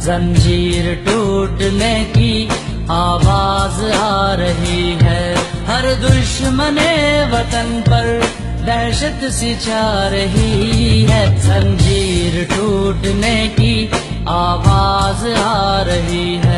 जंजीर टूटने की आवाज आ रही है। हर दुश्मने वतन पर दहशत सी छा रही है। जंजीर टूटने की आवाज आ रही है।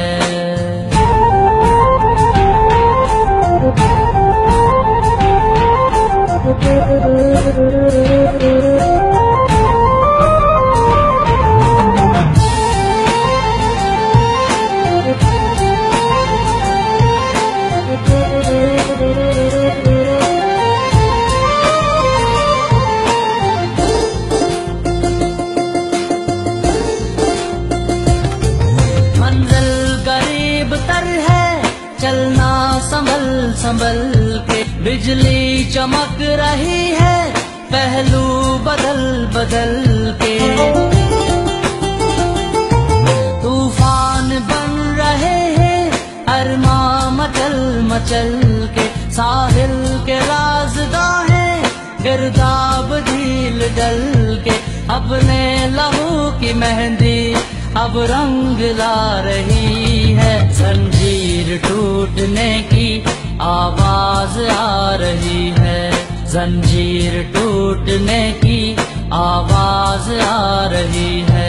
मंजिल करीब तर है, चलना संभल संभल के। बिजली चमक रही है, पहलू बदल बदल के। तूफान बन रहे हैं अरमां मचल मचल के। साहिल के राज़गाहें गिरदाब झील डल के। अपने लहू की मेहंदी अब रंग ला रही है। जंजीर टूटने की आवाज आ रही है। जंजीर टूटने की आवाज आ रही है।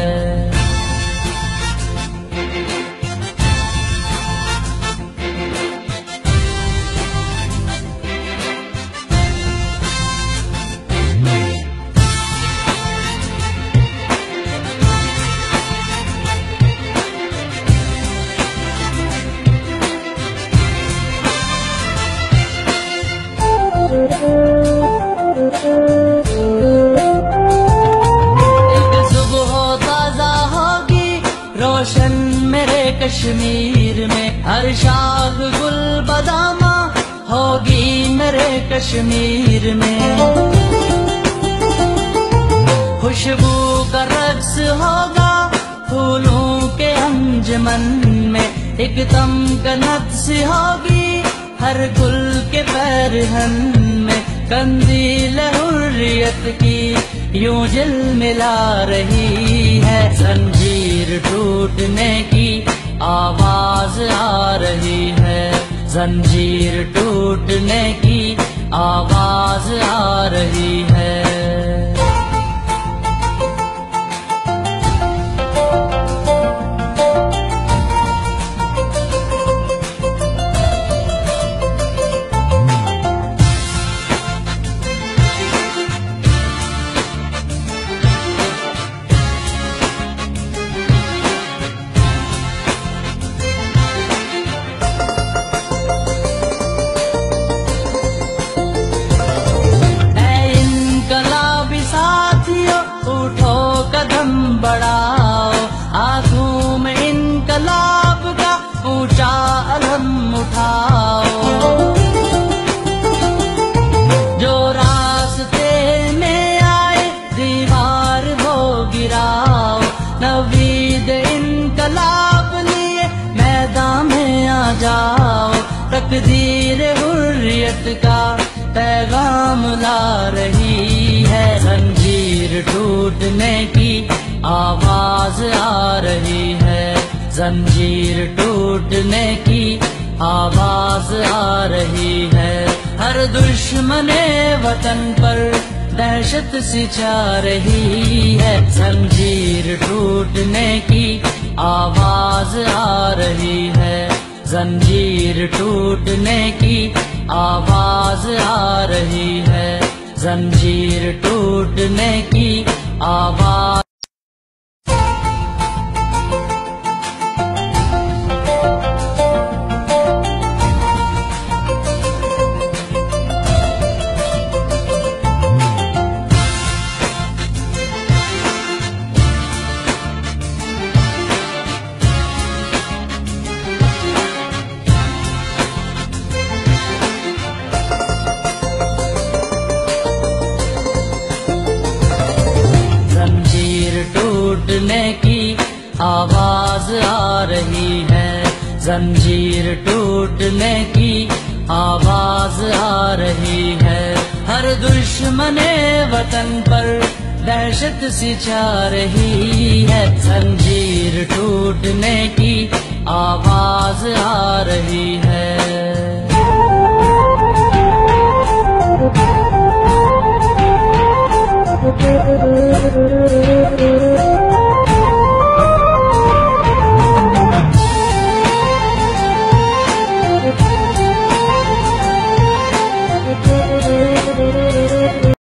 एक सुबह ताजा होगी रोशन मेरे कश्मीर में। हर शाख गुल बदामा होगी मेरे कश्मीर में। खुशबू का रक्स होगा फूलों के अंजुमन में। एक दम कनत सी होगी हर गुल के पैरहन में। कंदील हुर्रियत की यूं झिलमिला रही है। जंजीर टूटने की आवाज आ रही है। जंजीर टूटने की आवाज आ रही है। बढ़ाओ आंखों में इनकलाब का ऊंचा अलम उठाओ। जो रास्ते में आए दीवार वो गिराओ। नवीद इनकलाब लिए मैदान में आ जाओ। तकदीर हुर्रियत का पैगाम ला रही है। जंजीर टूटने की आवाज आ रही है। जंजीर टूटने की आवाज आ रही है। हर दुश्मने वतन पर दहशत सी छा रही है। जंजीर टूटने की आवाज आ रही है। जंजीर टूटने की आवाज आ रही है। जंजीर टूटने की आवाज। टूटने की आवाज आ रही है। जंजीर टूटने की आवाज आ रही है। हर दुश्मने वतन पर दहशत सी छा रही है, जंजीर टूटने की आवाज आ रही है।